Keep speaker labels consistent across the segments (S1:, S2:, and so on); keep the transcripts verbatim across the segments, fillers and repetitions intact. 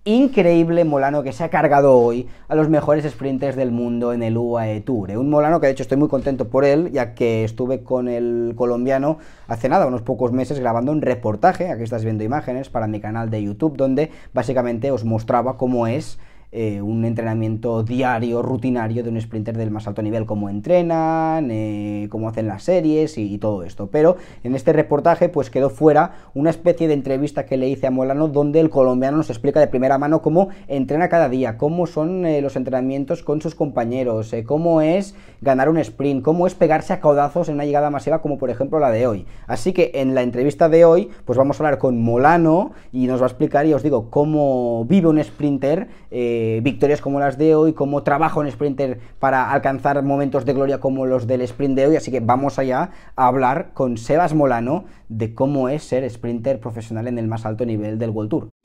S1: increíble Molano que se ha cargado hoy a los mejores sprinters del mundo en el U A E Tour. Un Molano que de hecho estoy muy contento por él, ya que estuve con el colombiano hace nada, unos pocos meses, grabando un reportaje, aquí estás viendo imágenes, para mi canal de YouTube, donde básicamente os mostraba cómo es Eh, un entrenamiento diario, rutinario de un sprinter del más alto nivel, cómo entrenan, eh, cómo hacen las series y, y todo esto. Pero en este reportaje pues quedó fuera una especie de entrevista que le hice a Molano, donde el colombiano nos explica de primera mano cómo entrena cada día, cómo son eh, los entrenamientos con sus compañeros, eh, cómo es ganar un sprint, cómo es pegarse a codazos en una llegada masiva como por ejemplo la de hoy. Así que en la entrevista de hoy pues vamos a hablar con Molano y nos va a explicar, y os digo, cómo vive un sprinter, eh, victorias como las de hoy, cómo trabaja un sprinter para alcanzar momentos de gloria como los del sprint de hoy. Así que vamos allá a hablar con Sebas Molano de cómo es ser sprinter profesional en el más alto nivel del World Tour.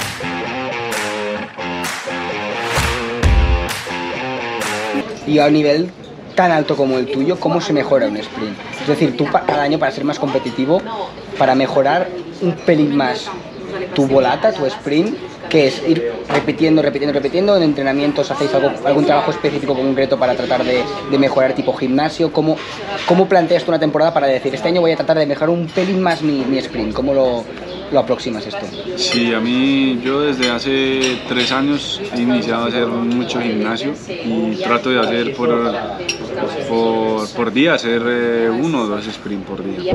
S1: Y a un nivel tan alto como el tuyo, ¿cómo se mejora un sprint? Es decir, tú cada año, para ser más competitivo, para mejorar un pelín más tu volata, tu sprint, que es ir repitiendo, repitiendo, repitiendo. En entrenamientos hacéis algo, algún trabajo específico concreto para tratar de, de mejorar, tipo gimnasio. ¿Cómo, ¿Cómo planteas tú una temporada para decir, este año voy a tratar de mejorar un pelín más mi, mi sprint? ¿Cómo lo, lo aproximas esto?
S2: Sí, a mí, yo desde hace tres años he iniciado a hacer mucho gimnasio y trato de hacer por, por, por día, hacer eh, uno o dos sprints por día.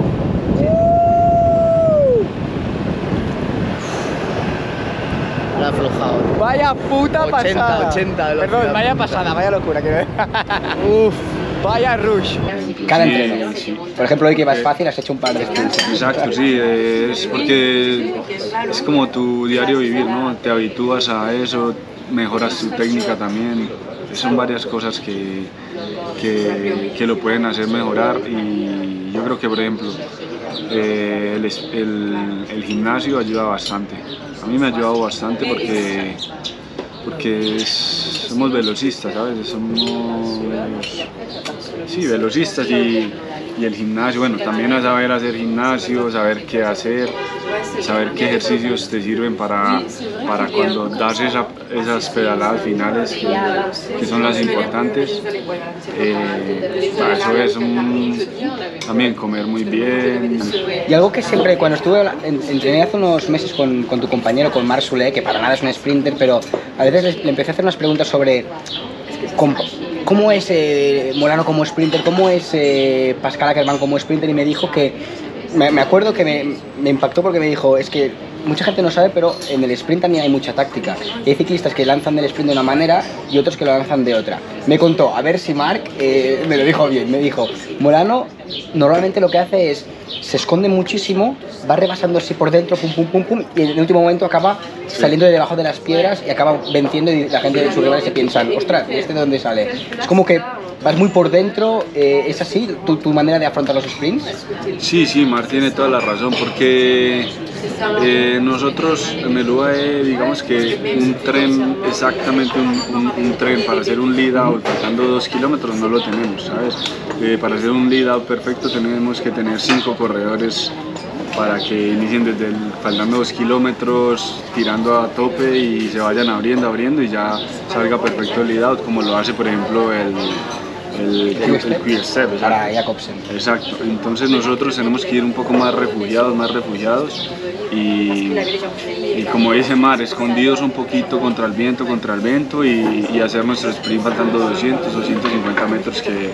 S3: Aflojado.
S1: Vaya puta pasada.
S3: ochenta de
S1: Perdón, vaya pasada, vaya locura. Que... Uf, vaya rush. Cada
S2: Sí,
S1: entreno.
S2: sí.
S1: Por ejemplo, hoy que vas fácil has hecho un par de sprints.
S2: Exacto, sí, es porque es como tu diario vivir, ¿no? Te habitúas a eso, mejoras tu técnica también. Son varias cosas que, que, que lo pueden hacer mejorar, y yo creo que, por ejemplo, eh, el, el, el gimnasio ayuda bastante. A mí me ha ayudado bastante porque, porque es, somos velocistas, ¿sabes? Somos, sí, velocistas, y, y el gimnasio, bueno, también a saber hacer gimnasio, saber qué hacer, saber qué ejercicios te sirven para, para cuando das esa, esas pedaladas finales que, que son las importantes. Eh, para eso es un, también comer muy bien.
S1: Y algo que siempre, cuando estuve, entrené hace unos meses con, con tu compañero, con Marc Soler, que para nada es un sprinter, pero a veces le, le empecé a hacer unas preguntas sobre cómo, cómo es eh, Molano como sprinter, cómo es eh, Pascal Ackermann como sprinter, y me dijo que, me, me acuerdo que me, me impactó porque me dijo, es que mucha gente no sabe, pero en el sprint también hay mucha táctica. Y hay ciclistas que lanzan del sprint de una manera y otros que lo lanzan de otra. Me contó, a ver si Marc eh, me lo dijo bien, me dijo, Molano normalmente lo que hace es, se esconde muchísimo, va rebasando así por dentro, pum, pum, pum, pum, y en el último momento acaba saliendo de debajo de las piedras y acaba venciendo, y la gente de sus rivales se piensan, ostras, ¿este de dónde sale? Es como que vas muy por dentro. eh, ¿Es así tu, tu manera de afrontar los sprints?
S2: Sí, sí, Mar tiene toda la razón, porque eh, nosotros en el U A E, digamos que un tren, exactamente un, un, un tren para hacer un lead out faltando dos kilómetros no lo tenemos, ¿sabes? Eh, para hacer un lead out perfecto tenemos que tener cinco corredores para que inicien desde el, faltando dos kilómetros, tirando a tope, y se vayan abriendo, abriendo, y ya salga perfecto el lead out, como lo hace por ejemplo el el, el, el Quickstep
S1: para Jacobsen.
S2: Exacto, entonces nosotros tenemos que ir un poco más refugiados, más refugiados, y, y como dice Mar, escondidos un poquito contra el viento, contra el viento, y, y hacer nuestro sprint faltando doscientos, doscientos cincuenta metros, que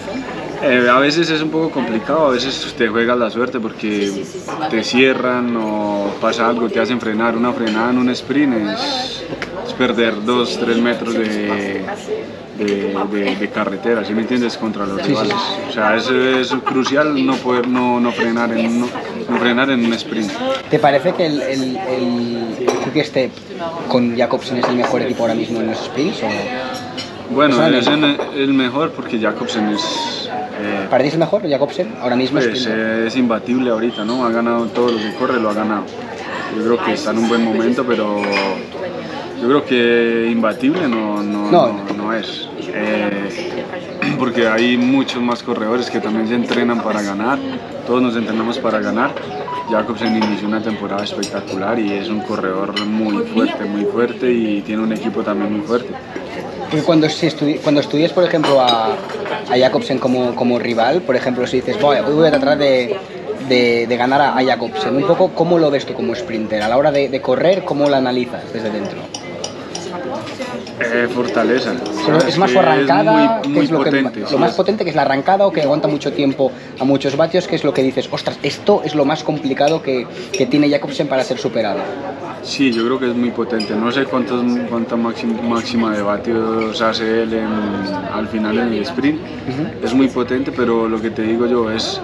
S2: Eh, a veces es un poco complicado, a veces te juegas la suerte porque te cierran o pasa algo, te hacen frenar. Una frenada en un sprint es, es perder dos, tres metros de, de, de, de carretera, ¿sí me entiendes? Contra los rivales. O sea, es, es crucial no poder no, no, frenar en, no, no frenar en un sprint.
S1: ¿Te parece que el, el, el Quickstep con Jacobsen es el mejor equipo ahora mismo en los sprints? ¿O?
S2: Bueno, es el, el mejor porque Jacobsen es...
S1: Eh, ¿Para ti es el mejor Jacobsen ahora mismo?
S2: Pues eh, es imbatible ahorita, ¿no? Ha ganado todo lo que corre, lo ha ganado. Yo creo que está en un buen momento, pero yo creo que imbatible no, no, no. no, no es. Eh, porque hay muchos más corredores que también se entrenan para ganar, todos nos entrenamos para ganar, Jacobsen inició una temporada espectacular y es un corredor muy fuerte, muy fuerte y tiene un equipo también muy fuerte.
S3: Porque cuando, si estudi cuando estudias, por ejemplo, a, a Jacobsen como, como rival, por ejemplo, si dices, voy, hoy voy a tratar de, de, de ganar a, a Jacobsen, un poco, ¿cómo lo ves tú como sprinter? A la hora de, de correr, ¿cómo lo analizas desde dentro?
S2: Eh, fortaleza.
S3: Es más su arrancada,
S2: es muy, muy
S3: que es lo,
S2: potente,
S3: que,
S2: sí,
S3: lo más
S2: es.
S3: potente, que es la arrancada o que aguanta mucho tiempo a muchos vatios, que es lo que dices, ostras, esto es lo más complicado que, que tiene Jacobsen para ser superado.
S2: Sí, yo creo que es muy potente. No sé cuántos, cuánta máxima, máxima de vatios hace él en, al final en el sprint. Uh-huh. Es muy potente, pero lo que te digo yo es,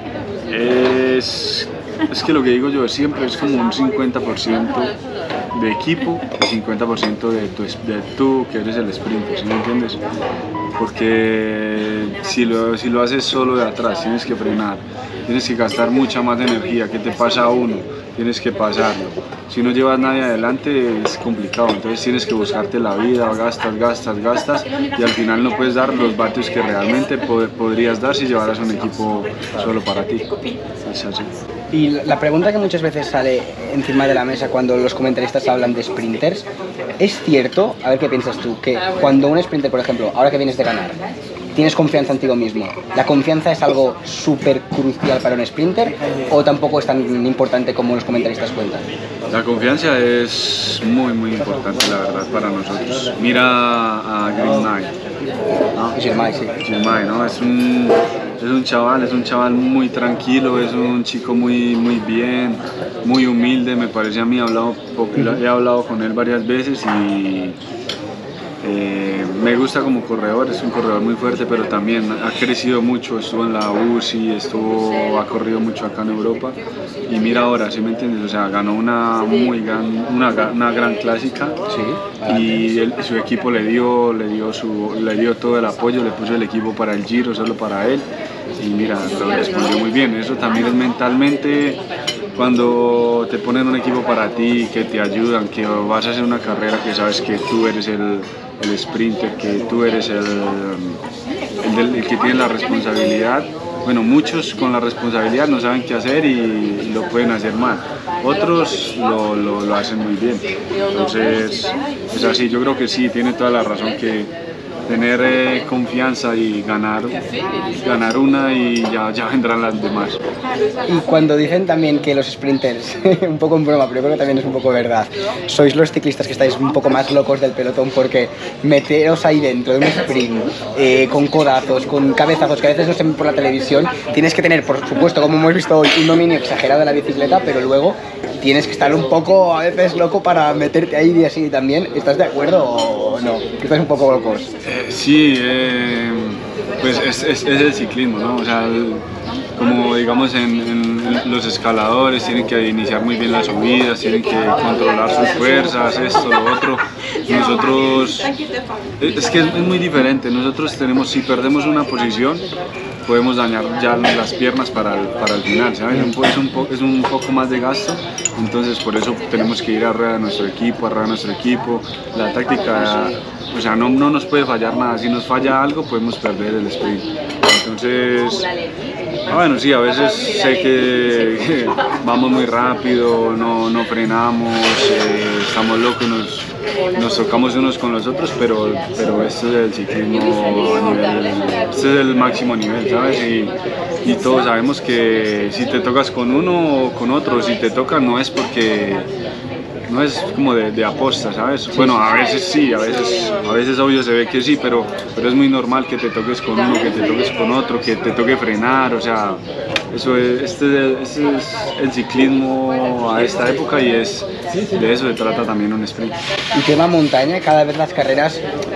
S2: es, es que lo que digo yo es siempre es como un cincuenta por ciento de equipo y cincuenta por ciento de tu, de tú que eres el sprinter, ¿sí me entiendes? Porque si lo, si lo haces solo de atrás, tienes que frenar, tienes que gastar mucha más energía. ¿Qué te pasa a uno? Tienes que pasarlo. Si no llevas nadie adelante es complicado, entonces tienes que buscarte la vida, gastas, gastas, gastas y al final no puedes dar los vatios que realmente pod podrías dar si llevaras un equipo solo para ti. Es así.
S3: Y la pregunta que muchas veces sale encima de la mesa cuando los comentaristas hablan de sprinters, ¿es cierto, a ver qué piensas tú, que cuando un sprinter, por ejemplo, ahora que vienes de ganar, tienes confianza en ti mismo, la confianza es algo súper crucial para un sprinter o tampoco es tan importante como los comentaristas cuentan?
S2: La confianza es muy muy importante, la verdad, para nosotros. Mira a Green Knight, ¿no?
S3: Girmay, sí.
S2: Girmay, ¿no? Es un, es un chaval, es un chaval muy tranquilo, es un chico muy, muy bien, muy humilde, me parece a mí. He hablado, he hablado con él varias veces y Eh, me gusta como corredor, es un corredor muy fuerte, pero también ha crecido mucho, estuvo en la U C I, estuvo, ha corrido mucho acá en Europa y mira ahora, ¿sí me entiendes? O sea, ganó una muy gran, una, una gran clásica,
S3: sí,
S2: y él, su equipo le dio, le, dio su, le dio todo el apoyo, le puso el equipo para el Giro, solo para él y mira, lo respondió muy bien. Eso también es mentalmente. Cuando te ponen un equipo para ti, que te ayudan, que vas a hacer una carrera, que sabes que tú eres el, el sprinter, que tú eres el, el, del, el que tiene la responsabilidad. Bueno, muchos con la responsabilidad no saben qué hacer y lo pueden hacer mal. Otros lo, lo, lo hacen muy bien. Entonces, es así, yo creo que sí, tiene toda la razón que tener eh, confianza y ganar, ganar una y ya, ya vendrán las demás.
S3: Y cuando dicen también que los sprinters, un poco en broma, pero yo creo que también es un poco verdad, sois los ciclistas que estáis un poco más locos del pelotón porque meteros ahí dentro de un sprint, eh, con codazos, con cabezazos que a veces no se ven por la televisión, tienes que tener, por supuesto, como hemos visto hoy, un dominio exagerado de la bicicleta, pero luego tienes que estar un poco a veces loco para meterte ahí y así también. ¿Estás de acuerdo o no? Que estáis un poco locos.
S2: Eh, sí, eh, pues es, es, es el ciclismo, ¿no? O sea, el, como digamos en, en los escaladores tienen que iniciar muy bien las subidas, tienen que controlar sus fuerzas, esto, lo otro. Nosotros, es que es muy diferente, nosotros tenemos, si perdemos una posición, podemos dañar ya las piernas para el, para el final, ¿sabes? Es un, po, es un poco más de gasto, entonces por eso tenemos que ir a rueda de nuestro equipo, a rueda de nuestro equipo. La táctica, o sea, no, no nos puede fallar nada, si nos falla algo podemos perder el sprint. Entonces, bueno, sí, a veces sé que, que vamos muy rápido, no, no frenamos, eh, estamos locos, nos, nos tocamos unos con los otros, pero, pero esto es el ciclismo a nivel, este es el máximo nivel, ¿sabes? Y, y todos sabemos que si te tocas con uno o con otro, si te toca no es porque no es como de, de aposta, ¿sabes? Bueno, a veces sí, a veces, a veces obvio se ve que sí, pero, pero es muy normal que te toques con uno, que te toques con otro, que te toque frenar, o sea, eso es, este, este es el ciclismo a esta época y es, de eso se trata también un sprint.
S3: Y tema montaña, cada vez las carreras,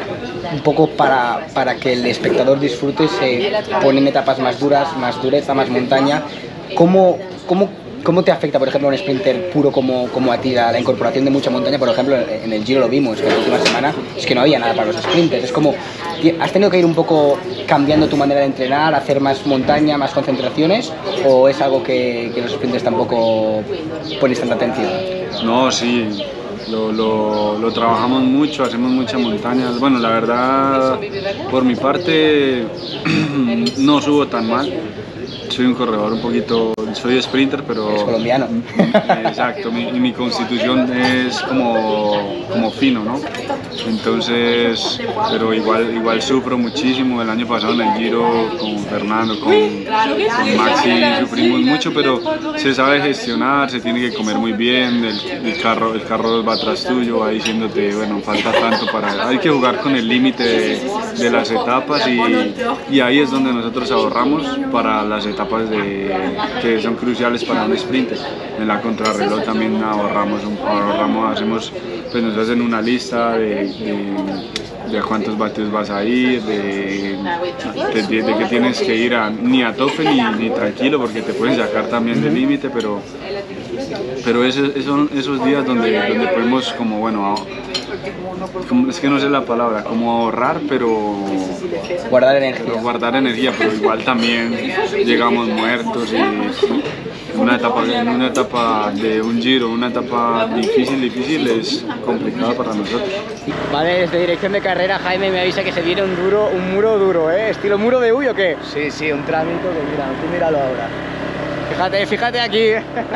S3: un poco para, para que el espectador disfrute, se ponen etapas más duras, más dureza, más montaña. ¿Cómo, cómo ¿Cómo te afecta, por ejemplo, a un sprinter puro como, como a ti la, la incorporación de mucha montaña? Por ejemplo, en el Giro lo vimos, que la última semana es que no había nada para los sprinters. Es como, ¿has tenido que ir un poco cambiando tu manera de entrenar, hacer más montaña, más concentraciones? ¿O es algo que, que los sprinters tampoco pones tanta atención?
S2: No, sí, lo, lo, lo trabajamos mucho, hacemos muchas montañas. Bueno, la verdad, por mi parte, no subo tan mal. soy un corredor un poquito, soy sprinter, pero...
S3: Es colombiano.
S2: Exacto, mi, y mi constitución es como, como fino, ¿no? Entonces, pero igual, igual sufro muchísimo. El año pasado en el Giro con Fernando, con, con Maxi, sufrimos mucho, pero se sabe gestionar, se tiene que comer muy bien, el, el, carro, el carro va atrás tuyo, va diciéndote, bueno, falta tanto para... Hay que jugar con el límite de, de las etapas y, y ahí es donde nosotros ahorramos para las etapas de, que son cruciales para un sprinter. En la contrarreloj también ahorramos, un, ahorramos hacemos, pues nos hacen una lista de, de, de a cuántos vatios vas a ir, de, de, de que tienes que ir a, ni a tope ni, ni tranquilo, porque te pueden sacar también del límite, pero, pero esos, esos, esos días donde, donde podemos como, bueno, como, es que no sé la palabra, como ahorrar, pero
S3: guardar energía.
S2: Pero guardar energía, pero igual también llegamos muertos y una etapa, una etapa de un Giro, una etapa difícil, difícil es complicada para nosotros.
S3: Vale, desde dirección de carrera Jaime me avisa que se viene un duro, un muro duro, ¿eh? ¿Estilo muro de Uy o qué?
S4: Sí, sí, un trámite que mira, tú míralo ahora.
S3: Fíjate, fíjate aquí.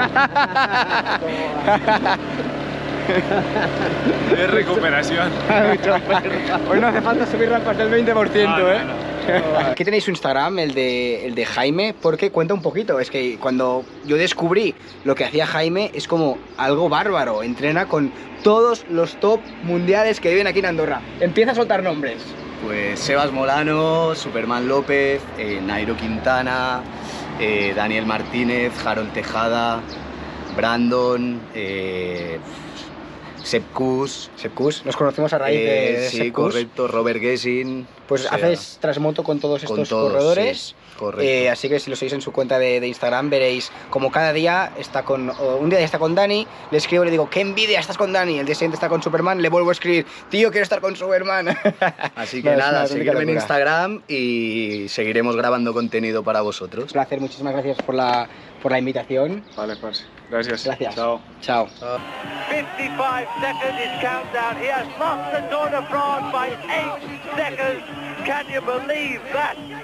S2: Es recuperación.
S3: Hoy no hace falta subir rampas del veinte por ciento,
S2: Ah,
S3: ¿eh?
S2: no, no.
S3: Aquí tenéis su Instagram, el de, el de Jaime, porque cuenta un poquito. Es que cuando yo descubrí lo que hacía Jaime es como algo bárbaro. Entrena con todos los top mundiales que viven aquí en Andorra. Empieza a soltar nombres.
S4: Pues Sebas Molano, Superman López, eh, Nairo Quintana, eh, Daniel Martínez, Harold Tejada, Brandon, eh, Sepp Kuss.
S3: Sepp Kuss, nos conocimos a raíz
S4: eh,
S3: de
S4: Sí,
S3: Sepp Kuss.
S4: correcto, Robert Gessing.
S3: Pues
S4: o sea,
S3: haces Transmoto con todos estos
S4: con todos,
S3: corredores.
S4: sí, correcto.
S3: Eh, así que si lo seguís en su cuenta de, de Instagram veréis como cada día está con... o un día está con Dani, le escribo y le digo, qué envidia, estás con Dani. El día siguiente está con Superman, le vuelvo a escribir, tío, quiero estar con Superman.
S4: Así que
S3: No, es una
S4: nada,
S3: auténtica
S4: seguidme en
S3: locura.
S4: Instagram y seguiremos grabando contenido para vosotros.
S3: Un placer, muchísimas gracias por la, por la invitación.
S2: Vale, parce. Gracias.
S3: Gracias.
S2: Chao.
S3: Chao.
S5: fifty-five seconds is countdown. He has lost the Tour de France by eight seconds. Can you believe that?